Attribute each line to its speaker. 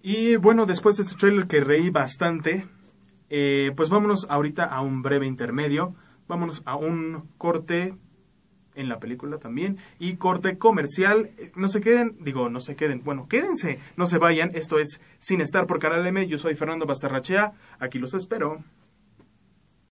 Speaker 1: Y bueno, después de este trailer que reí bastante, pues vámonos ahorita a un breve intermedio. Vámonos a un corte en la película también y corte comercial. No se queden, bueno, quédense, no se vayan. Esto es Sin Estar por Canal M. Yo soy Fernando Basterrachea, aquí los espero.